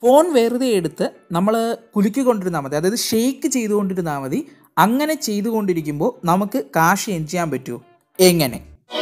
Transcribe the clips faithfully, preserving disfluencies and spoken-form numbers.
Phone വെറുതെ എടുത്ത് നമ്മൾ കുലുക്കിക്കൊണ്ടിരുന്നാൽ മതി, അതായത് ഷെയ്ക്ക് ചെയ്തുകൊണ്ടിരുന്നാൽ മതി. അങ്ങനെ ചെയ്തുകൊണ്ടിരിക്കുമ്പോൾ നമുക്ക് കാശ് ഏൺ ചെയ്യാൻ പറ്റുമോ? എങ്ങനെ?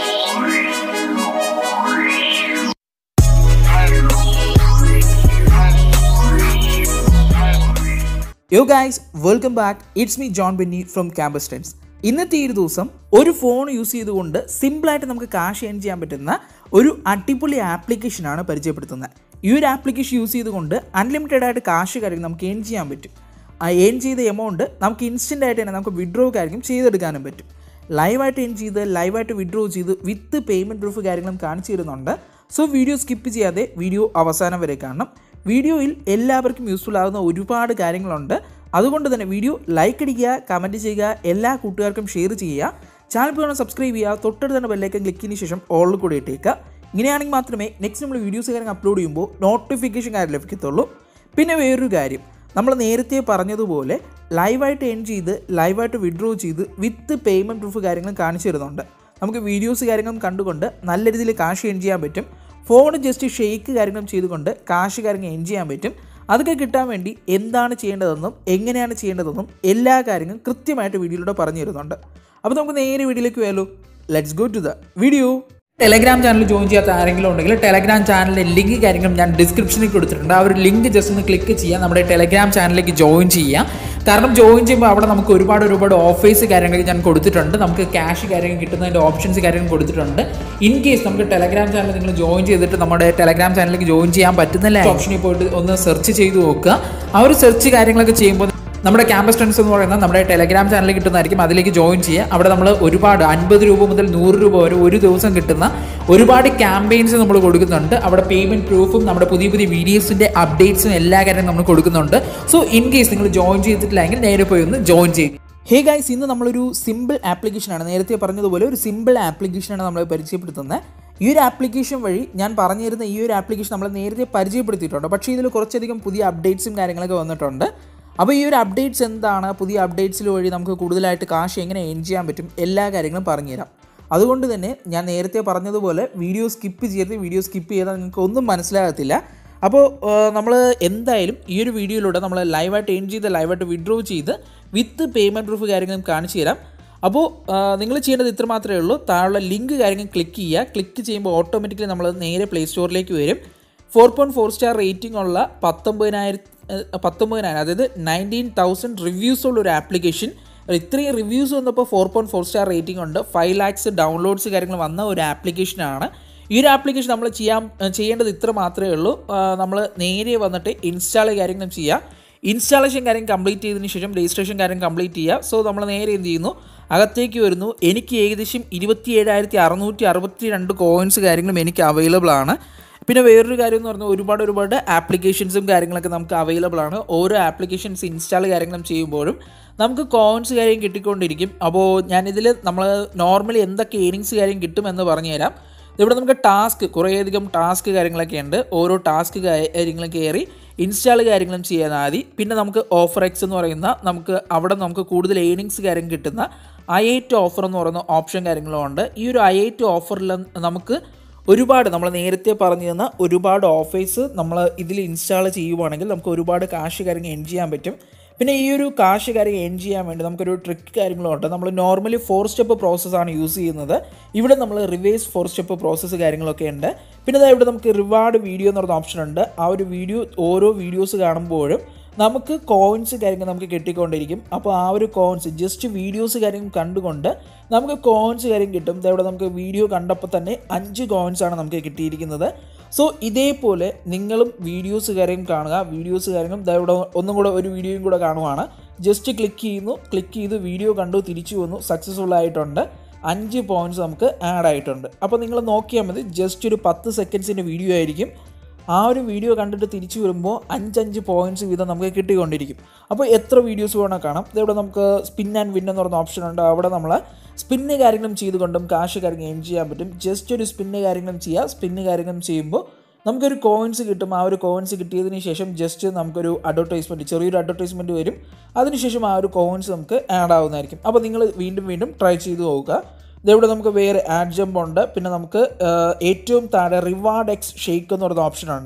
Yo guys, welcome back. It's me John Benny from Trendz. ഇന്നത്തെ ഈ ഒരു ദിവസം ഒരു ഫോൺ യൂസ് ചെയ്തുകൊണ്ട് സിമ്പിളായിട്ട് നമുക്ക് കാശ് ഏൺ ചെയ്യാൻ പറ്റുന്ന ഒരു അടിപൊളി ആപ്ലിക്കേഷനാണ് പരിചയപ്പെടുത്തുന്നത്. ഈ ഒരു ആപ്ലിക്കേഷൻ യൂസ് ചെയ്തുകൊണ്ട് അൺലിമിറ്റഡ് ആയിട്ട് കാശ് കാര്യങ്ങൾ നമുക്ക് ഏൺ ചെയ്യാൻ പറ്റും. ആ ഏൺ ചെയ്ത എമൗണ്ട് നമുക്ക് ഇൻസ്റ്റൻ്റ് ആയിട്ട് തന്നെ നമുക്ക് വിഡ്രോ കാര്യങ്ങളും ചെയ്തെടുക്കാനും പറ്റും. ലൈവായിട്ട് ഏൺ ചെയ്ത് ലൈവായിട്ട് വിഡ്രോ ചെയ്ത് വിത്ത് പേയ്മെൻറ്റ് പ്രൂഫ് കാര്യങ്ങളും കാണിച്ചു തരുന്നുണ്ട്. സോ വീഡിയോ സ്കിപ്പ് ചെയ്യാതെ വീഡിയോ അവസാനം വരെ കാണണം. വീഡിയോയിൽ എല്ലാവർക്കും യൂസ്ഫുൾ ആകുന്ന ഒരുപാട് കാര്യങ്ങളുണ്ട്. അതുകൊണ്ട് തന്നെ വീഡിയോ ലൈക്ക് അടിക്കുക, കമൻറ്റ് ചെയ്യുക, എല്ലാ കൂട്ടുകാർക്കും ഷെയർ ചെയ്യുക. ചാനൽ പോയി സബ്സ്ക്രൈബ് ചെയ്യുക, തൊട്ടടുത്ത് തന്നെ ബെല്ലൈക്കൻ ക്ലിക്ക് ചെയ്തതിന് ശേഷം ഓളിൽ കൂടി ഇട്ടേക്കുക. ഇങ്ങനെയാണെങ്കിൽ മാത്രമേ നെക്സ്റ്റ് നമ്മൾ വീഡിയോസ് കാര്യങ്ങൾ അപ്ലോഡ് ചെയ്യുമ്പോൾ നോട്ടിഫിക്കേഷൻ കാര്യം ലഭിക്കത്തുള്ളൂ. പിന്നെ വേറൊരു കാര്യം, നമ്മൾ നേരത്തെ പറഞ്ഞതുപോലെ ലൈവായിട്ട് ഏൺ ചെയ്ത് ലൈവായിട്ട് വിഡ്രോ ചെയ്ത് വിത്ത് പേയ്മെൻറ്റ് പ്രൂഫ് കാര്യങ്ങളും കാണിച്ചു തരുന്നുണ്ട്. നമുക്ക് വീഡിയോസ് കാര്യങ്ങളും കണ്ടുകൊണ്ട് നല്ല രീതിയിൽ കാശ് ഏൺ ചെയ്യാൻ പറ്റും. ഫോൺ ജസ്റ്റ് ഷെയ്ക്ക് കാര്യങ്ങളും ചെയ്തുകൊണ്ട് കാശ് കാര്യങ്ങൾ ഏൺ ചെയ്യാൻ പറ്റും. അതൊക്കെ കിട്ടാൻ വേണ്ടി എന്താണ് ചെയ്യേണ്ടതെന്നും എങ്ങനെയാണ് ചെയ്യേണ്ടതെന്നും എല്ലാ കാര്യങ്ങളും കൃത്യമായിട്ട് വീഡിയോയിലൂടെ പറഞ്ഞു തരുന്നുണ്ട്. അപ്പോൾ നമുക്ക് നേരെ വീഡിയോയിലേക്ക് പോയാലോ. Let's go to the video. Telegram channel join ചെയ്യാത്ത ആരെങ്കിലും ഉണ്ടെങ്കിൽ ടെലഗ്രാം ചാനലിൻ്റെ ലിങ്ക് കാര്യങ്ങളും ഞാൻ ഡിസ്ക്രിപ്ഷനിൽ കൊടുത്തിട്ടുണ്ട്. ആ ഒരു ലിങ്ക് ജസ്റ്റ് ഒന്ന് ക്ലിക്ക് ചെയ്യുക, നമ്മുടെ ടെലഗ്രാം ചാനലിലേക്ക് ജോയിൻ ചെയ്യുക. കാരണം ജോയിൻ ചെയ്യുമ്പോൾ അവിടെ നമുക്ക് ഒരുപാട് ഒരുപാട് ഓഫേഴ്സ് കാര്യങ്ങൾ ഞാൻ കൊടുത്തിട്ടുണ്ട്. നമുക്ക് ക്യാഷ് കാര്യങ്ങൾ കിട്ടുന്നതിൻ്റെ ഓപ്ഷൻസ് കാര്യങ്ങൾ കൊടുത്തിട്ടുണ്ട്. ഇൻ കേസ് നമുക്ക് ടെലഗ്രാം ചാനൽ നിങ്ങൾ ജോയിൻ ചെയ്തിട്ട് നമ്മുടെ ടെലഗ്രാം ചാനലിലേക്ക് ജോയിൻ ചെയ്യാൻ പറ്റുന്നില്ല ഓപ്ഷനിൽ പോയിട്ട് ഒന്ന് സെർച്ച് ചെയ്ത് നോക്കുക. ആ ഒരു സെർച്ച് കാര്യങ്ങളൊക്കെ ചെയ്യുമ്പോൾ നമ്മുടെ ക്യാമ്പസ് ട്രെൻഡ്സ് എന്ന് പറയുന്ന നമ്മുടെ ടെലഗ്രാം ചാനലിൽ കിട്ടുന്നതായിരിക്കും. അതിലേക്ക് ജോയിൻ ചെയ്യുക. അവിടെ നമ്മൾ ഒരുപാട് അൻപത് രൂപ മുതൽ നൂറ് രൂപ വരെ ഒരു ദിവസം കിട്ടുന്ന ഒരുപാട് ക്യാമ്പയിൻസ് നമ്മൾ കൊടുക്കുന്നുണ്ട്. അവിടെ പേയ്മെൻറ്റ് പ്രൂഫും നമ്മുടെ പുതിയ പുതിയ വീഡിയോസിൻ്റെ അപ്ഡേറ്റ്സും എല്ലാ കാര്യവും നമ്മൾ കൊടുക്കുന്നുണ്ട്. സോ ഇൻ കേസ് നിങ്ങൾ ജോയിൻ ചെയ്തിട്ടില്ലെങ്കിൽ നേരെ പോയി ഒന്ന് ജോയിൻ ചെയ്യും. ഹേ ഗൈസ്, ഇന്ന് നമ്മളൊരു സിമ്പിൾ ആപ്ലിക്കേഷനാണ്, നേരത്തെ പറഞ്ഞതുപോലെ ഒരു സിമ്പിൾ ആപ്ലിക്കേഷനാണ് നമ്മൾ പരിചയപ്പെടുത്തുന്നത്. ഈ ഒരു ആപ്ലിക്കേഷൻ വഴി ഞാൻ പറഞ്ഞു തരുന്ന ഈ ഒരു ആപ്ലിക്കേഷൻ നമ്മൾ നേരത്തെ പരിചയപ്പെടുത്തിയിട്ടുണ്ട്. പക്ഷേ ഇതിൽ കുറച്ചധികം പുതിയ അപ്ഡേറ്റ്സും കാര്യങ്ങളൊക്കെ വന്നിട്ടുണ്ട്. അപ്പോൾ ഈ ഒരു അപ്ഡേറ്റ്സ് എന്താണ്, പുതിയ അപ്ഡേറ്റ്സിൽ വഴി നമുക്ക് കൂടുതലായിട്ട് കാശ് എങ്ങനെ ഏൺ ചെയ്യാൻ പറ്റും, എല്ലാ കാര്യങ്ങളും പറഞ്ഞുതരാം. അതുകൊണ്ട് തന്നെ ഞാൻ നേരത്തെ പറഞ്ഞതുപോലെ വീഡിയോ സ്കിപ്പ് ചെയ്യരുത്. വീഡിയോ സ്കിപ്പ് ചെയ്താൽ നിങ്ങൾക്ക് ഒന്നും മനസ്സിലാകത്തില്ല. അപ്പോൾ നമ്മൾ എന്തായാലും ഈ ഒരു വീഡിയോയിലൂടെ നമ്മൾ ലൈവായിട്ട് ഏൺ ചെയ്ത് ലൈവായിട്ട് വിഡ്രോ ചെയ്ത് വിത്ത് പേയ്മെൻറ്റ് പ്രൂഫ് കാര്യങ്ങളും കാണിച്ചു തരാം. അപ്പോൾ നിങ്ങൾ ചെയ്യേണ്ടത് ഇത്ര മാത്രമേ ഉള്ളൂ. താഴെയുള്ള ലിങ്ക് കാര്യങ്ങൾ ക്ലിക്ക് ചെയ്യുക. ക്ലിക്ക് ചെയ്യുമ്പോൾ ഓട്ടോമാറ്റിക്കലി നമ്മൾ നേരെ പ്ലേ സ്റ്റോറിലേക്ക് വരും. Four point four star rating ഉള്ള പത്തൊമ്പതിനായിരത്തി പത്തൊമ്പതിനായിരം അതായത് നയൻറ്റീൻ തൗസൻഡ് റിവ്യൂസ് ഉള്ള ഒരു ആപ്ലിക്കേഷൻ. ഇത്രയും റിവ്യൂസ് വന്നപ്പോൾ four point four star rating ഉണ്ട്. ഫൈവ് ലാക്സ് ഡൗൺലോഡ്സ് കാര്യങ്ങൾ വന്ന ഒരു ആപ്ലിക്കേഷനാണ്. ഈ ഒരു ആപ്ലിക്കേഷൻ നമ്മൾ ചെയ്യാൻ ചെയ്യേണ്ടത് ഇത്ര മാത്രമേ ഉള്ളൂ. നമ്മൾ നേരെ വന്നിട്ട് ഇൻസ്റ്റാൾ കാര്യങ്ങളും ചെയ്യുക. ഇൻസ്റ്റാളേഷൻ കാര്യം കംപ്ലീറ്റ് ചെയ്തതിന് ശേഷം രജിസ്ട്രേഷൻ കാര്യം കംപ്ലീറ്റ് ചെയ്യുക. സോ നമ്മൾ നേരെ എന്ത് ചെയ്യുന്നു, അകത്തേക്ക് വരുന്നു. എനിക്ക് ഏകദേശം ഇരുപത്തി ഏഴായിരത്തി അറുന്നൂറ്റി അറുപത്തി രണ്ട് കോയിൻസ് കാര്യങ്ങളും എനിക്ക് അവൈലബിൾ ആണ്. പിന്നെ വേറൊരു കാര്യം എന്ന് പറഞ്ഞാൽ ഒരുപാട് ഒരുപാട് ആപ്ലിക്കേഷൻസും കാര്യങ്ങളൊക്കെ നമുക്ക് അവൈലബിൾ ആണ്. ഓരോ ആപ്ലിക്കേഷൻസ് ഇൻസ്റ്റാൾ കാര്യങ്ങളും ചെയ്യുമ്പോഴും നമുക്ക് കോയിൻസ് കാര്യം കിട്ടിക്കൊണ്ടിരിക്കും. അപ്പോൾ ഞാനിതിൽ നമ്മൾ നോർമലി എന്തൊക്കെ ഏണിങ്സ് കാര്യം കിട്ടുമെന്ന് പറഞ്ഞു തരാം. ഇവിടെ നമുക്ക് ടാസ്ക് കുറേയധികം ടാസ്ക് കാര്യങ്ങളൊക്കെ ഉണ്ട്. ഓരോ ടാസ്ക് കാര്യങ്ങളും കയറി ഇൻസ്റ്റാൾ കാര്യങ്ങളും ചെയ്യാൻ മതി. പിന്നെ നമുക്ക് ഓഫർ എക്സ് എന്ന് പറയുന്ന നമുക്ക് അവിടെ നമുക്ക് കൂടുതൽ ഏണിങ്സ് കാര്യം കിട്ടുന്ന ഐ ഐ ടി ഓഫർ എന്ന് പറയുന്ന ഓപ്ഷൻ കാര്യങ്ങളും ഉണ്ട്. ഈ ഒരു ഐ ഐ ടി ഓഫറിൽ നമുക്ക് ഒരുപാട് നമ്മൾ നേരത്തെ പറഞ്ഞു തന്ന ഒരുപാട് ഓഫേഴ്സ് നമ്മൾ ഇതിൽ ഇൻസ്റ്റാൾ ചെയ്യുവാണെങ്കിൽ നമുക്ക് ഒരുപാട് കാശ് കാര്യങ്ങൾ ഏൺ ചെയ്യാൻ പറ്റും. പിന്നെ ഈ ഒരു കാശ് കാര്യം ഏൺ ചെയ്യാൻ വേണ്ടി നമുക്കൊരു ട്രിക്ക് കാര്യങ്ങളുണ്ട്. നമ്മൾ നോർമലി ഫോർ സ്റ്റെപ്പ് പ്രോസസ്സാണ് യൂസ് ചെയ്യുന്നത്. ഇവിടെ നമ്മൾ റിവേഴ്സ് ഫോർ സ്റ്റെപ്പ് പ്രോസസ്സ് കാര്യങ്ങളൊക്കെ ഉണ്ട്. പിന്നെ അതായത് ഇവിടെ നമുക്ക് റിവാർഡ് വീഡിയോ എന്ന് പറയുന്ന ഓപ്ഷൻ ഉണ്ട്. ആ ഒരു വീഡിയോ ഓരോ വീഡിയോസ് കാണുമ്പോഴും നമുക്ക് കോയിൻസ് കാര്യങ്ങൾ നമുക്ക് കിട്ടിക്കൊണ്ടിരിക്കും. അപ്പോൾ ആ ഒരു കോയിൻസ് ജസ്റ്റ് വീഡിയോസ് കാര്യം കണ്ടുകൊണ്ട് നമുക്ക് കോയിൻസ് കാര്യം കിട്ടും. ഇവിടെ നമുക്ക് വീഡിയോ കണ്ടപ്പോൾ തന്നെ അഞ്ച് കോയിൻസാണ് നമുക്ക് കിട്ടിയിരിക്കുന്നത്. സോ ഇതേപോലെ നിങ്ങളും വീഡിയോസ് കാര്യം കാണുക. വീഡിയോസ് കാര്യങ്ങളും ഇവിടെ ഒന്നും കൂടെ ഒരു വീഡിയോയും കൂടെ കാണുവാണ്. ജസ്റ്റ് ക്ലിക്ക് ചെയ്യുന്നു, ക്ലിക്ക് ചെയ്ത് വീഡിയോ കണ്ടു തിരിച്ചു വന്നു, സക്സസ്ഫുൾ ആയിട്ടുണ്ട്. അഞ്ച് പോയിൻറ്റ്സ് നമുക്ക് ആഡ് ആയിട്ടുണ്ട്. അപ്പോൾ നിങ്ങൾ നോക്കിയാൽ മതി, ജസ്റ്റ് ഒരു പത്ത് സെക്കൻഡ്സിൻ്റെ വീഡിയോ ആയിരിക്കും. ആ ഒരു വീഡിയോ കണ്ടിട്ട് തിരിച്ചു വരുമ്പോൾ അഞ്ചഞ്ച് പോയിൻറ്റ്സ് വീതം നമുക്ക് കിട്ടിക്കൊണ്ടിരിക്കും. അപ്പോൾ എത്ര വീഡിയോസ് വേണമെങ്കിൽ കാണാം. ഇതവിടെ നമുക്ക് സ്പിൻ ആൻഡ് വിൻ എന്ന് പറയുന്ന ഓപ്ഷൻ ഉണ്ട്. അവിടെ നമ്മൾ സ്പിന്ന് കാര്യങ്ങളും ചെയ്തുകൊണ്ടും കാശ് കാര്യങ്ങൾ ഏൺ ചെയ്യാൻ പറ്റും. ജസ്റ്റ് ഒരു സ്പിന്ന് കാര്യങ്ങളും ചെയ്യുക. സ്പിന്ന് കാര്യങ്ങളും ചെയ്യുമ്പോൾ നമുക്കൊരു കോയിൻസ് കിട്ടും. ആ ഒരു കോയിൻസ് കിട്ടിയതിന് ശേഷം ജസ്റ്റ് നമുക്കൊരു അഡ്വർടൈസ്മെൻറ്റ് ചെറിയൊരു അഡ്വർടൈസ്മെൻറ്റ് വരും. അതിനുശേഷം ആ ഒരു കോയിൻസ് നമുക്ക് ആഡ് ആവുന്നതായിരിക്കും. അപ്പോൾ നിങ്ങൾ വീണ്ടും വീണ്ടും ട്രൈ ചെയ്ത് നോക്കുക. ഇതെവിടെ നമുക്ക് വേറെ ആഡ് ജമ്പ് ഉണ്ട്. പിന്നെ നമുക്ക് ഏറ്റവും താഴെ റിവാർഡ് എക്സ് ഷെയ്ക്ക് എന്ന് പറയുന്ന ഓപ്ഷൻ ഉണ്ട്.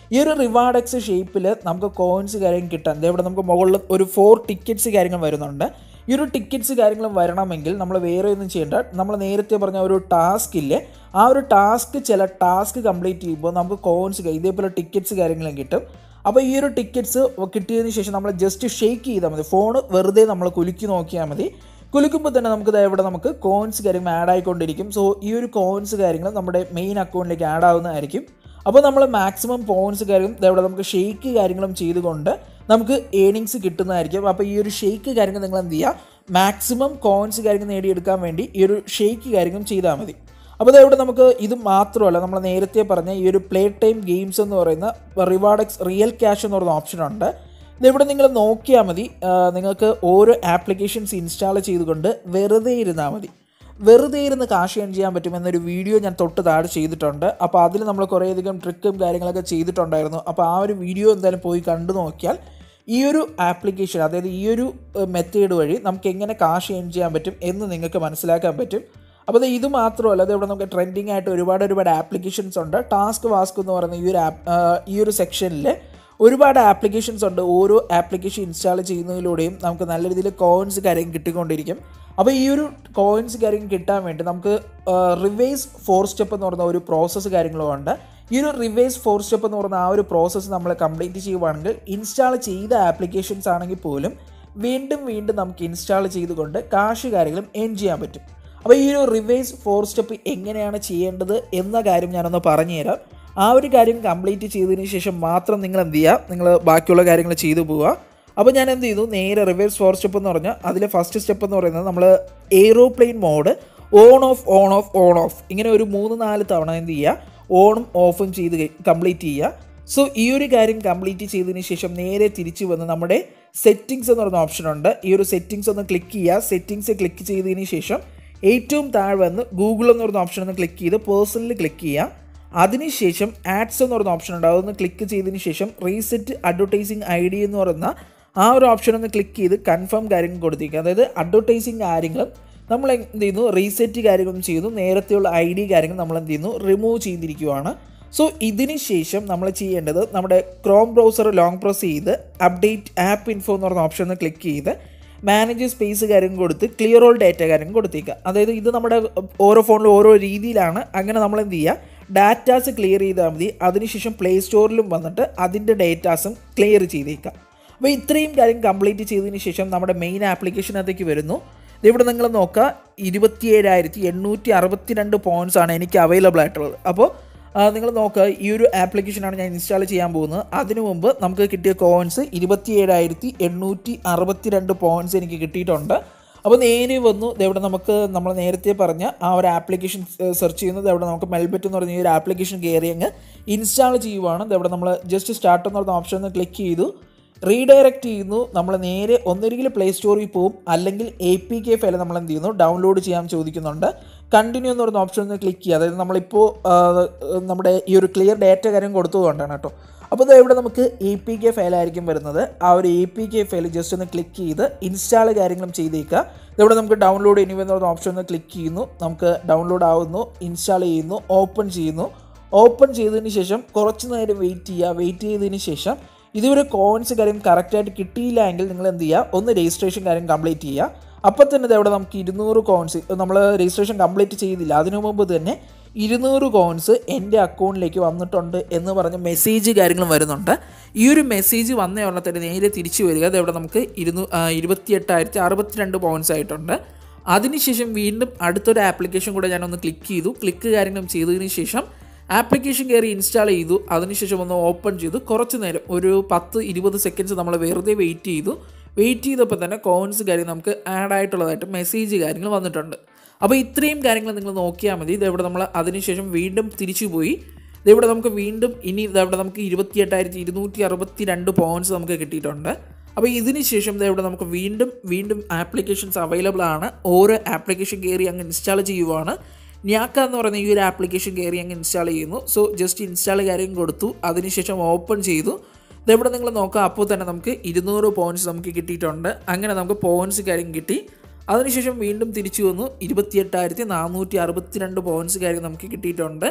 ഈ ഒരു റിവാർഡ് എക്സ് ഷേപ്പിൽ നമുക്ക് കോയിൻസ് കാര്യങ്ങൾ കിട്ടാൻ ഇവിടെ നമുക്ക് മുകളിൽ ഒരു ഫോർ ടിക്കറ്റ്സ് കാര്യങ്ങൾ വരുന്നുണ്ട്. ഈ ഒരു ടിക്കറ്റ്സ് കാര്യങ്ങളും വരണമെങ്കിൽ നമ്മൾ വേറെ ഒന്നും ചെയ്യേണ്ട. നമ്മൾ നേരത്തെ പറഞ്ഞ ഒരു ടാസ്ക് ഇല്ലേ, ആ ഒരു ടാസ്ക് ചില ടാസ്ക് കംപ്ലീറ്റ് ചെയ്യുമ്പോൾ നമുക്ക് കോയിൻസ് ഇതേപോലെ ടിക്കറ്റ്സ് കാര്യങ്ങളും കിട്ടും. അപ്പോൾ ഈ ഒരു ടിക്കറ്റ്സ് കിട്ടിയതിന് ശേഷം നമ്മൾ ജസ്റ്റ് ഷെയ്ക്ക് ചെയ്താൽ മതി. ഫോൺ വെറുതെ നമ്മൾ കുലുക്കി നോക്കിയാൽ മതി. കുലുക്കുമ്പോൾ തന്നെ നമുക്ക് ഇവിടെ നമുക്ക് കോയിൻസ് കാര്യങ്ങൾ ആഡ് ആയിക്കൊണ്ടിരിക്കും. സോ ഈ ഒരു കോയിൻസ് കാര്യങ്ങൾ നമ്മുടെ മെയിൻ അക്കൗണ്ടിലേക്ക് ആഡ് ആവുന്നതായിരിക്കും. അപ്പോൾ നമ്മൾ മാക്സിമം പോയിൻറ്റ്സ് കാര്യങ്ങളും ഇവിടെ നമുക്ക് ഷെയ്ക്ക് കാര്യങ്ങളും ചെയ്തുകൊണ്ട് നമുക്ക് ഏണിങ്സ് കിട്ടുന്നതായിരിക്കും. അപ്പോൾ ഈ ഒരു ഷെയ്ക്ക് കാര്യങ്ങൾ നിങ്ങൾ എന്ത് ചെയ്യുക, മാക്സിമം കോയിൻസ് കാര്യങ്ങൾ നേടിയെടുക്കാൻ വേണ്ടി ഈ ഒരു ഷെയ്ക്ക് കാര്യങ്ങളും ചെയ്താൽ മതി. അപ്പോൾ ഇവിടെ നമുക്ക് ഇത് മാത്രമല്ല, നമ്മൾ നേരത്തെ പറഞ്ഞ ഈ ഒരു പ്ലേ ടൈം ഗെയിംസ് എന്ന് പറയുന്ന റിവാർഡ് എക്സ് റിയൽ ക്യാഷ് എന്ന് പറയുന്ന ഓപ്ഷനുണ്ട്. ഇതിവിടെ നിങ്ങൾ നോക്കിയാൽ മതി. നിങ്ങൾക്ക് ഓരോ ആപ്ലിക്കേഷൻസ് ഇൻസ്റ്റാൾ ചെയ്തുകൊണ്ട് വെറുതെ ഇരുന്നാൽ മതി. വെറുതെ ഇരുന്ന് കാശ് ഏൺ ചെയ്യാൻ പറ്റുമെന്നൊരു വീഡിയോ ഞാൻ തൊട്ട് താഴെ ചെയ്തിട്ടുണ്ട്. അപ്പോൾ അതിൽ നമ്മൾ കുറേയധികം ട്രിക്കും കാര്യങ്ങളൊക്കെ ചെയ്തിട്ടുണ്ടായിരുന്നു. അപ്പോൾ ആ ഒരു വീഡിയോ എന്തായാലും പോയി കണ്ടു നോക്കിയാൽ ഈ ഒരു ആപ്ലിക്കേഷൻ, അതായത് ഈ ഒരു മെത്തേഡ് വഴി നമുക്ക് എങ്ങനെ കാശ് ഏൺ ചെയ്യാൻ പറ്റും എന്ന് നിങ്ങൾക്ക് മനസ്സിലാക്കാൻ പറ്റും. അപ്പോൾ അത് ഇത് മാത്രമല്ല, അത് ഇവിടെ നമുക്ക് ട്രെൻഡിങ് ആയിട്ട് ഒരുപാട് ഒരുപാട് ആപ്ലിക്കേഷൻസ് ഉണ്ട്. ടാസ്ക് വാസ്ക് എന്ന് പറയുന്ന ഈ ഒരു ആപ്പ് ഈ ഒരു സെക്ഷനിൽ ഒരുപാട് ആപ്ലിക്കേഷൻസ് ഉണ്ട്. ഓരോ ആപ്ലിക്കേഷൻ ഇൻസ്റ്റാൾ ചെയ്യുന്നതിലൂടെയും നമുക്ക് നല്ല രീതിയിൽ കോയിൻസ് കാര്യം കിട്ടിക്കൊണ്ടിരിക്കും. അപ്പോൾ ഈ ഒരു കോയിൻസ് കാര്യം കിട്ടാൻ വേണ്ടി നമുക്ക് റിവേഴ്സ് ഫോർ സ്റ്റെപ്പ് എന്ന് പറയുന്ന ഒരു പ്രോസസ്സ് കാര്യങ്ങളും ഉണ്ട്. ഈ ഒരു റിവേഴ്സ് ഫോർ സ്റ്റെപ്പ് എന്ന് പറയുന്ന ആ ഒരു പ്രോസസ്സ് നമ്മൾ കംപ്ലീറ്റ് ചെയ്യുവാണെങ്കിൽ ഇൻസ്റ്റാൾ ചെയ്ത ആപ്ലിക്കേഷൻസ് ആണെങ്കിൽ പോലും വീണ്ടും വീണ്ടും നമുക്ക് ഇൻസ്റ്റാൾ ചെയ്തുകൊണ്ട് കാശ് കാര്യങ്ങളും ഏൺ ചെയ്യാൻ പറ്റും. അപ്പോൾ ഈ ഒരു റിവേഴ്സ് ഫോർ സ്റ്റെപ്പ് എങ്ങനെയാണ് ചെയ്യേണ്ടത് എന്ന കാര്യം ഞാനൊന്ന് പറഞ്ഞുതരാം. ആ ഒരു കാര്യം കംപ്ലീറ്റ് ചെയ്തതിന് ശേഷം മാത്രം നിങ്ങൾ എന്ത് ചെയ്യുക, നിങ്ങൾ ബാക്കിയുള്ള കാര്യങ്ങൾ ചെയ്തു പോവുക. അപ്പോൾ ഞാൻ എന്ത് ചെയ്തു, നേരെ റിവേഴ്സ് ഫോർ സ്റ്റെപ്പ് എന്ന് പറഞ്ഞാൽ അതിലെ ഫസ്റ്റ് സ്റ്റെപ്പ് എന്ന് പറയുന്നത് നമ്മൾ aeroplane mode on off on off on off ഇങ്ങനെ ഒരു മൂന്ന് നാല് തവണ എന്ത് ചെയ്യുക, ഓണും ഓഫും ചെയ്ത് കംപ്ലീറ്റ് ചെയ്യുക. സോ ഈ ഒരു കാര്യം കംപ്ലീറ്റ് ചെയ്തതിന് ശേഷം നേരെ തിരിച്ചു വന്ന് നമ്മുടെ സെറ്റിങ്സ് എന്ന് പറയുന്ന ഓപ്ഷൻ ഉണ്ട്. ഈ ഒരു സെറ്റിങ്സ് ഒന്ന് ക്ലിക്ക് ചെയ്യുക. സെറ്റിങ്സ് ക്ലിക്ക് ചെയ്തതിന് ശേഷം ഏറ്റവും താഴെ വന്ന് ഗൂഗിൾ എന്ന് പറയുന്ന ഓപ്ഷൻ ഒന്ന് ക്ലിക്ക് ചെയ്ത് പേഴ്സണൽ ക്ലിക്ക് ചെയ്യുക. അതിനുശേഷം ആഡ്സ് എന്ന് പറയുന്ന ഓപ്ഷൻ ഉണ്ട്. അതൊന്ന് ക്ലിക്ക് ചെയ്തതിന് ശേഷം റീസെറ്റ് അഡ്വർടൈസിങ് ഐ ഡി എന്ന് പറയുന്ന ആ ഒരു ഓപ്ഷൻ ഒന്ന് ക്ലിക്ക് ചെയ്ത് കൺഫേം കാര്യങ്ങൾ കൊടുത്തിരിക്കുക. അതായത് അഡ്വർടൈസിങ് കാര്യങ്ങളും നമ്മൾ എന്ത് ചെയ്യുന്നു, റീസെറ്റ് കാര്യങ്ങളും ചെയ്യുന്നു. നേരത്തെയുള്ള ഐ ഡി കാര്യങ്ങൾ നമ്മൾ എന്ത് ചെയ്യുന്നു, റിമൂവ് ചെയ്തിരിക്കുകയാണ്. സോ ഇതിന് ശേഷം നമ്മൾ ചെയ്യേണ്ടത് നമ്മുടെ ക്രോം ബ്രൗസർ ലോങ് പ്രസ് ചെയ്ത് അപ്ഡേറ്റ് ആപ്പ് ഇൻഫോ എന്ന് പറയുന്ന ഓപ്ഷൻ ഒന്ന് ക്ലിക്ക് ചെയ്ത് മാനേജ് സ്പേസ് കാര്യം കൊടുത്ത് ക്ലിയർ ഓൾ ഡാറ്റ കാര്യം കൊടുത്തേക്കുക. അതായത് ഇത് നമ്മുടെ ഓരോ ഫോണിലും ഓരോ രീതിയിലാണ്. അങ്ങനെ നമ്മൾ എന്ത് ചെയ്യുക, ഡാറ്റാസ് ക്ലിയർ ചെയ്താൽ മതി. അതിനുശേഷം പ്ലേ സ്റ്റോറിലും വന്നിട്ട് അതിൻ്റെ ഡേറ്റാസും ക്ലിയർ ചെയ്തേക്കുക. അപ്പോൾ ഇത്രയും കാര്യം കംപ്ലീറ്റ് ചെയ്തതിന് ശേഷം നമ്മുടെ മെയിൻ ആപ്ലിക്കേഷനകത്തേക്ക് വരുന്നു. ഇവിടെ നിങ്ങൾ നോക്കുക, ഇരുപത്തി ഏഴായിരത്തി എണ്ണൂറ്റി അറുപത്തി രണ്ട് പോയിൻറ്റ്സ് ആണ് എനിക്ക് അവൈലബിൾ ആയിട്ടുള്ളത്. അപ്പോൾ നിങ്ങൾ നോക്കുക, ഈ ഒരു ആപ്ലിക്കേഷനാണ് ഞാൻ ഇൻസ്റ്റാൾ ചെയ്യാൻ പോകുന്നത്. അതിനു മുമ്പ് നമുക്ക് കിട്ടിയ കോയിൻസ് ഇരുപത്തി ഏഴായിരത്തി എണ്ണൂറ്റി അറുപത്തി രണ്ട് പോയിൻറ്റ്സ് എനിക്ക് കിട്ടിയിട്ടുണ്ട്. അപ്പോൾ നേരെ വന്നു ഇവിടെ നമുക്ക് നമ്മൾ നേരത്തെ പറഞ്ഞ ആ ഒരു ആപ്ലിക്കേഷൻ സെർച്ച് ചെയ്യുന്നത്. ഇവിടെ നമുക്ക് മെൽബെറ്റ് എന്ന് പറഞ്ഞ ഈ ഒരു ആപ്ലിക്കേഷൻ കയറി അങ്ങ് ഇൻസ്റ്റാൾ ചെയ്യുവാണ്. ഇവിടെ നമ്മൾ ജസ്റ്റ് സ്റ്റാർട്ട് എന്ന് പറഞ്ഞ ഓപ്ഷൻ ഒന്ന് ക്ലിക്ക് ചെയ്തു, റീഡയറക്റ്റ് ചെയ്യുന്നു. നമ്മൾ നേരെ ഒന്നൊരിക്കൽ പ്ലേ സ്റ്റോറിൽ പോവും, അല്ലെങ്കിൽ എ പി കെ ഫയൽ നമ്മൾ എന്ത് ചെയ്യുന്നു, ഡൗൺലോഡ് ചെയ്യാൻ ചോദിക്കുന്നുണ്ട്. കണ്ടിന്യൂ എന്ന് പറയുന്ന ഓപ്ഷൻ ഒന്ന് ക്ലിക്ക് ചെയ്യുക. അതായത് നമ്മളിപ്പോൾ നമ്മുടെ ഈ ഒരു ക്ലിയർ ഡാറ്റ കാര്യം കൊടുത്തതുകൊണ്ടാണ് കേട്ടോ. അപ്പോൾ ഇത് ഇവിടെ നമുക്ക് എ പി കെ ഫയലായിരിക്കും വരുന്നത്. ആ ഒരു A P K file just ഒന്ന് ക്ലിക്ക് ചെയ്ത് ഇൻസ്റ്റാൾ കാര്യങ്ങളും ചെയ്തേക്കുക. ഇവിടെ നമുക്ക് ഡൗൺലോഡ് എനിവേ എന്ന് പറയുന്ന ഓപ്ഷൻ ഒന്ന് ക്ലിക്ക് ചെയ്യുന്നു. നമുക്ക് ഡൗൺലോഡ് ആവുന്നു, ഇൻസ്റ്റാൾ ചെയ്യുന്നു, ഓപ്പൺ ചെയ്യുന്നു. ഓപ്പൺ ചെയ്തതിന് ശേഷം കുറച്ച് നേരം വെയിറ്റ് ചെയ്യുക. വെയിറ്റ് ചെയ്തതിന് ശേഷം ഇതുവരെ കോയിൻസ് കാര്യം കറക്റ്റായിട്ട് കിട്ടിയില്ല എങ്കിൽ നിങ്ങൾ എന്ത് ചെയ്യുക, ഒന്ന് രജിസ്ട്രേഷൻ കാര്യം കംപ്ലീറ്റ് ചെയ്യുക. അപ്പോൾ തന്നെ ഇവിടെ നമുക്ക് ഇരുന്നൂറ് കോയിൻസ് നമ്മൾ രജിസ്ട്രേഷൻ കംപ്ലീറ്റ് ചെയ്തില്ല, അതിനു മുമ്പ് തന്നെ ഇരുന്നൂറ് കോയിൻസ് എൻ്റെ അക്കൗണ്ടിലേക്ക് വന്നിട്ടുണ്ട് എന്ന് പറഞ്ഞ മെസ്സേജ് കാര്യങ്ങളും വരുന്നുണ്ട്. ഈ ഒരു മെസ്സേജ് വന്ന ഉടനെ തന്നെ നേരെ തിരിച്ചു വരിക. അതവിടെ നമുക്ക് ഇരുന്നൂ ഇരുപത്തി എട്ടായിരത്തി അറുപത്തി രണ്ട് പോയിൻറ്റ്സ് ആയിട്ടുണ്ട്. അതിനുശേഷം വീണ്ടും അടുത്തൊരു ആപ്ലിക്കേഷൻ കൂടെ ഞാനൊന്ന് ക്ലിക്ക് ചെയ്തു. ക്ലിക്ക് കാര്യങ്ങളും ചെയ്തതിന് ശേഷം ആപ്ലിക്കേഷൻ കയറി ഇൻസ്റ്റാൾ ചെയ്തു. അതിനുശേഷം ഒന്ന് ഓപ്പൺ ചെയ്തു. കുറച്ച് നേരം ഒരു പത്ത് ഇരുപത് സെക്കൻഡ്സ് നമ്മൾ വെറുതെ വെയിറ്റ് ചെയ്തു. വെയിറ്റ് ചെയ്തപ്പോൾ തന്നെ കോയിൻസ് കാര്യം നമുക്ക് ആഡ് ആയിട്ടുള്ളതായിട്ട് മെസ്സേജ് കാര്യങ്ങൾ വന്നിട്ടുണ്ട്. അപ്പോൾ ഇത്രയും കാര്യങ്ങൾ നിങ്ങൾ നോക്കിയാൽ മതി. ഇതെവിടെ നമ്മൾ അതിനുശേഷം വീണ്ടും തിരിച്ചു പോയി ഇതെവിടെ നമുക്ക് വീണ്ടും ഇനി ഇതെവിടെ നമുക്ക് ഇരുപത്തി എട്ടായിരത്തി ഇരുന്നൂറ്റി അറുപത്തി രണ്ട് പോയിൻറ്റ്സ് നമുക്ക് കിട്ടിയിട്ടുണ്ട്. അപ്പോൾ ഇതിന് ശേഷം ഇതെവിടെ നമുക്ക് വീണ്ടും വീണ്ടും ആപ്ലിക്കേഷൻസ് അവൈലബിൾ ആണ്. ഓരോ ആപ്ലിക്കേഷൻ കയറി അങ്ങ് ഇൻസ്റ്റാൾ ചെയ്യുവാണ്. ഞാക്ക എന്ന് പറയുന്ന ഈ ഒരു ആപ്ലിക്കേഷൻ കയറി അങ്ങ് ഇൻസ്റ്റാൾ ചെയ്യുന്നു. സോ ജസ്റ്റ് ഇൻസ്റ്റാൾ കാര്യം കൊടുത്തു. അതിനുശേഷം ഓപ്പൺ ചെയ്തു. ഇതെവിടെ നിങ്ങൾ നോക്കുക, അപ്പോൾ തന്നെ നമുക്ക് ഇരുന്നൂറ് പോയിൻറ്റ്സ് നമുക്ക് കിട്ടിയിട്ടുണ്ട്. അങ്ങനെ നമുക്ക് പോയിൻറ്റ്സ് കാര്യം കിട്ടി. അതിനുശേഷം വീണ്ടും തിരിച്ചു വന്നു. ഇരുപത്തി എട്ടായിരത്തി നാനൂറ്റി അറുപത്തി രണ്ട് പോയിൻറ്റ്സ് കാര്യം നമുക്ക് കിട്ടിയിട്ടുണ്ട്.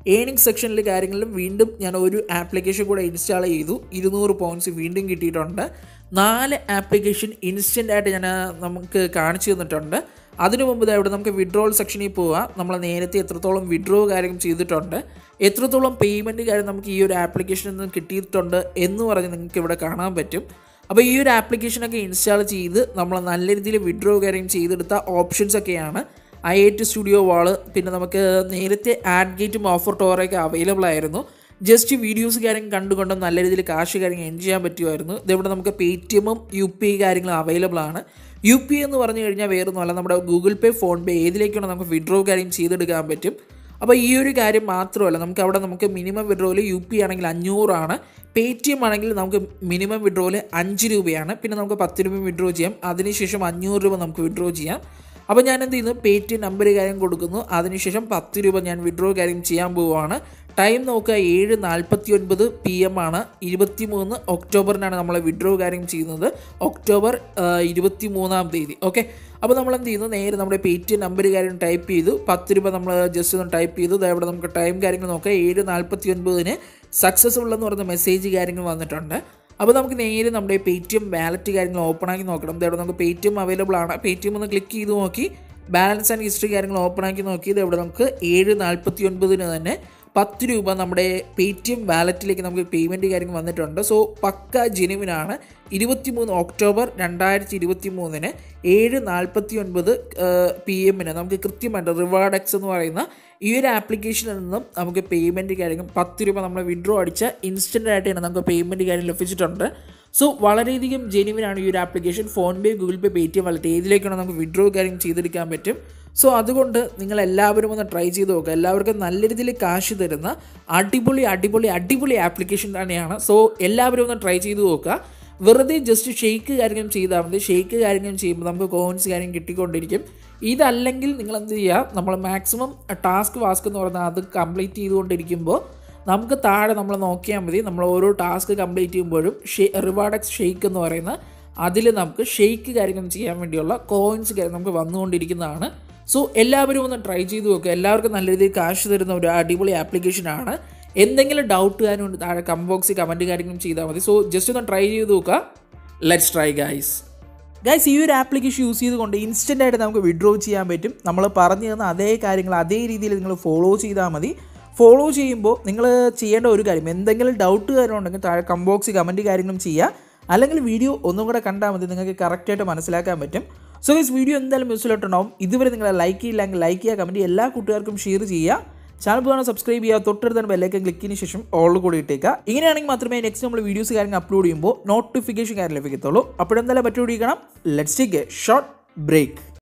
ഏണിംഗ് സെക്ഷനിൽ കാര്യങ്ങളിലും വീണ്ടും ഞാൻ ഒരു ആപ്ലിക്കേഷൻ കൂടെ ഇൻസ്റ്റാൾ ചെയ്തു. ഇരുന്നൂറ് പോയിൻറ്റ്സ് വീണ്ടും കിട്ടിയിട്ടുണ്ട്. നാല് ആപ്ലിക്കേഷൻ ഇൻസ്റ്റൻ്റ് ആയിട്ട് ഞാൻ നമുക്ക് കാണിച്ചു തന്നിട്ടുണ്ട്. അതിനു മുമ്പ് ഇവിടെ നമുക്ക് വിഡ്രോൾ സെക്ഷനിൽ പോവാം. നമ്മൾ നേരത്തെ എത്രത്തോളം വിഡ്രോ കാര്യം ചെയ്തിട്ടുണ്ട്, എത്രത്തോളം പേയ്മെൻറ്റ് കാര്യം നമുക്ക് ഈ ഒരു ആപ്ലിക്കേഷനിൽ നിന്ന് കിട്ടിയിട്ടുണ്ട് എന്ന് പറഞ്ഞ് നിങ്ങൾക്ക് ഇവിടെ കാണാൻ പറ്റും. അപ്പോൾ ഈ ഒരു ആപ്ലിക്കേഷനൊക്കെ ഇൻസ്റ്റാൾ ചെയ്ത് നമ്മൾ നല്ല രീതിയിൽ വിഡ്രോ കാര്യം ചെയ്തെടുത്ത ഓപ്ഷൻസൊക്കെയാണ് ഐ ഐ ടി സ്റ്റുഡിയോ വാള്. പിന്നെ നമുക്ക് നേരത്തെ ആഡ് ഗേറ്റും ഓഫർ ടോറൊക്കെ അവൈലബിൾ ആയിരുന്നു. ജസ്റ്റ് വീഡിയോസ് കാര്യം കണ്ടുകൊണ്ടും നല്ല രീതിയിൽ കാശ് കാര്യങ്ങൾ എൻജോയ് ചെയ്യാൻ പറ്റുമായിരുന്നു. ഇതെവിടെ നമുക്ക് പേടിഎമ്മും യു പി ഐ കാര്യങ്ങളും അവൈലബിൾ ആണ്. യു പി ഐ എന്ന് പറഞ്ഞു കഴിഞ്ഞാൽ വേറൊന്നുമല്ല, നമ്മുടെ ഗൂഗിൾ പേ, ഫോൺ പേ ഏതിലേക്കാണ് നമുക്ക് വിഡ്രോ കാര്യം ചെയ്തെടുക്കാൻ പറ്റും. അപ്പോൾ ഈ ഒരു കാര്യം മാത്രമല്ല, നമുക്ക് അവിടെ നമുക്ക് മിനിമം വിഡ്രോയിൽ യു പി ആണെങ്കിൽ അഞ്ഞൂറാണ്, പേടിഎം ആണെങ്കിൽ നമുക്ക് മിനിമം വിഡ്രോയിൽ അഞ്ച് രൂപയാണ്. പിന്നെ നമുക്ക് പത്ത് രൂപ വിഡ്രോ ചെയ്യാം, അതിനുശേഷം അഞ്ഞൂറ് രൂപ നമുക്ക് വിഡ്രോ ചെയ്യാം. അപ്പോൾ ഞാൻ എന്ത് ചെയ്യുന്നു, പേടിഎം നമ്പർ കാര്യം കൊടുക്കുന്നു, അതിനുശേഷം പത്ത് രൂപ ഞാൻ വിഡ്രോ കാര്യം ചെയ്യാൻ പോവുകയാണ്. ടൈം നോക്കുക, ഏഴ് നാൽപ്പത്തി ഒൻപത് പി എം ആണ്. ഇരുപത്തി മൂന്ന് ഒക്ടോബറിനാണ് നമ്മൾ വിഡ്രോ കാര്യം ചെയ്യുന്നത്, ഒക്ടോബർ ഇരുപത്തി മൂന്നാം തീയതി. ഓക്കെ, അപ്പോൾ നമ്മൾ എന്ത് ചെയ്യുന്നു, നേരെ നമ്മുടെ പേടിഎം നമ്പർ കാര്യം ടൈപ്പ് ചെയ്തു, പത്ത് രൂപ നമ്മൾ ജസ്റ്റ് ഒന്ന് ടൈപ്പ് ചെയ്തു. ഇവിടെ നമുക്ക് ടൈം കാര്യങ്ങൾ നോക്കുക, ഏഴ് നാൽപ്പത്തി ഒൻപതിന് സക്സസ്ഫുൾ എന്ന് പറയുന്ന മെസ്സേജ് കാര്യങ്ങൾ വന്നിട്ടുണ്ട്. അപ്പോൾ നമുക്ക് നേരെ നമ്മുടെ പേടിഎം വാലറ്റ് കാര്യങ്ങൾ ഓപ്പൺ ആക്കി നോക്കണം. ഇതവിടെ നമുക്ക് പേടിഎം അവൈലബിൾ ആണ്. പേടിഎം ഒന്ന് ക്ലിക്ക് ചെയ്ത് നോക്കി ബാലൻസ് ആൻഡ് ഹിസ്റ്ററി കാര്യങ്ങൾ ഓപ്പൺ ആക്കി നോക്കി. ഇതവിടെ നമുക്ക് ഏഴ് നാൽപ്പത്തി ഒൻപതിന് തന്നെ പത്ത് രൂപ നമ്മുടെ പേടിഎം വാലറ്റിലേക്ക് നമുക്ക് പേയ്മെൻറ്റ് കാര്യങ്ങൾ വന്നിട്ടുണ്ട്. സോ പക്ക ജെനുവിനാണ്. ഇരുപത്തി മൂന്ന് ഒക്ടോബർ രണ്ടായിരത്തി ഇരുപത്തി മൂന്നിന് ഏഴ് നാൽപ്പത്തി ഒൻപത് പി എമ്മിന് നമുക്ക് കൃത്യമായിട്ട് റിവാർഡെക്സ് എന്ന് പറയുന്ന ഈ ഒരു ആപ്ലിക്കേഷനിൽ നിന്നും നമുക്ക് പേയ്മെൻറ്റ് കാര്യങ്ങൾ പത്ത് രൂപ നമ്മൾ വിഡ്രോ അടിച്ച ഇൻസ്റ്റൻ്റ് ആയിട്ട് തന്നെ നമുക്ക് പേയ്മെൻറ്റ് കാര്യം ലഭിച്ചിട്ടുണ്ട്. സോ വളരെയധികം ജെനുവിനാണ് ഈ ഒരു application. PhonePe, Google Pay, Paytm wallet ഏതിലേക്കാണ് നമുക്ക് വിഡ്രോ കാര്യം ചെയ്തെടുക്കാൻ പറ്റും. സോ അതുകൊണ്ട് നിങ്ങൾ എല്ലാവരും ഒന്ന് ട്രൈ ചെയ്ത് നോക്കുക. എല്ലാവർക്കും നല്ല രീതിയിൽ കാശ് തരുന്ന അടിപൊളി അടിപൊളി അടിപൊളി ആപ്ലിക്കേഷൻ തന്നെയാണ്. സോ എല്ലാവരും ഒന്ന് ട്രൈ ചെയ്ത് നോക്കുക. വെറുതെ ജസ്റ്റ് ഷെയ്ക്ക് കാര്യങ്ങൾ ചെയ്താൽ മതി. ഷെയ്ക്ക് കാര്യങ്ങൾ ചെയ്യുമ്പോൾ നമുക്ക് കോയിൻസ് കാര്യം കിട്ടിക്കൊണ്ടിരിക്കും. ഇതല്ലെങ്കിൽ നിങ്ങൾ എന്ത് ചെയ്യുക, നമ്മൾ മാക്സിമം ടാസ്ക് വാസ്ക് എന്ന് പറഞ്ഞാൽ അത് കംപ്ലീറ്റ് ചെയ്തുകൊണ്ടിരിക്കുമ്പോൾ നമുക്ക് താഴെ നമ്മൾ നോക്കിയാൽ മതി. നമ്മൾ ഓരോ ടാസ്ക് കംപ്ലീറ്റ് ചെയ്യുമ്പോഴും ഷേ റിവാർഡെക്സ് ഷെയ്ക്ക് എന്ന് പറയുന്ന അതിൽ നമുക്ക് ഷെയ്ക്ക് കാര്യങ്ങൾ ചെയ്യാൻ വേണ്ടിയുള്ള കോയിൻസ് കാര്യം നമുക്ക് വന്നുകൊണ്ടിരിക്കുന്നതാണ്. സോ എല്ലാവരും ഒന്ന് ട്രൈ ചെയ്ത് നോക്കുക. എല്ലാവർക്കും നല്ല രീതിയിൽ കാശ് തരുന്ന ഒരു അടിപൊളി ആപ്ലിക്കേഷനാണ്. എന്തെങ്കിലും ഡൗട്ട് കാര്യമുണ്ട് താഴെ കമന്റ് ബോക്സിൽ കമൻറ്റ് കാര്യങ്ങളും ചെയ്താൽ മതി. സോ ജസ്റ്റ് ഒന്ന് ട്രൈ ചെയ്ത് നോക്കുക. Let's try guys. ഗൈസ്, ഈ ഒരു ആപ്ലിക്കേഷൻ യൂസ് ചെയ്തുകൊണ്ട് ഇൻസ്റ്റൻ്റ് ആയിട്ട് നമുക്ക് വിഡ്രോ ചെയ്യാൻ പറ്റും. നമ്മൾ പറഞ്ഞു തന്ന അതേ കാര്യങ്ങൾ അതേ രീതിയിൽ നിങ്ങൾ ഫോളോ ചെയ്താൽ മതി. ഫോളോ ചെയ്യുമ്പോൾ നിങ്ങൾ ചെയ്യേണ്ട ഒരു കാര്യം, എന്തെങ്കിലും ഡൗട്ട് കാര്യം ഉണ്ടെങ്കിൽ താഴെ കമന്റ് ബോക്സിൽ കമൻറ്റ് കാര്യങ്ങളും ചെയ്യുക. അല്ലെങ്കിൽ വീഡിയോ ഒന്നും കൂടെ കണ്ടാൽ മതി, നിങ്ങൾക്ക് കറക്റ്റായിട്ട് മനസ്സിലാക്കാൻ പറ്റും. സോ ഗൈസ്, വീഡിയോ എന്തായാലും യൂസ്ഫുള്ളായിട്ടുണ്ടാവും. ഇതുവരെ നിങ്ങൾ ലൈക്ക് ചെയ്യില്ലെങ്കിൽ ലൈക്ക് ചെയ്യുക, കമൻറ്റ് എല്ലാ കൂട്ടുകാർക്കും ഷെയർ ചെയ്യുക. ചാനൽ പുതുതാണ് സബ്സ്ക്രൈബ് ചെയ്യുക, തൊട്ടടുത്താണ് ബെല്ലൈക്കൻ ക്ലിക്ക് ചെയ്തതിന് ശേഷം ഓൾ കൂടി ഇട്ടേക്കുക. ഇങ്ങനെയാണെങ്കിൽ മാത്രമേ നെക്സ്റ്റ് നമ്മൾ വീഡിയോസ് കാര്യങ്ങൾ അപ്ലോഡ് ചെയ്യുമ്പോൾ നോട്ടിഫിക്കേഷൻ കാര്യം ലഭിക്കത്തുള്ളൂ. അപ്പോഴെന്തായാലും പറ്റുപിടിക്കണം. Let's take a short break.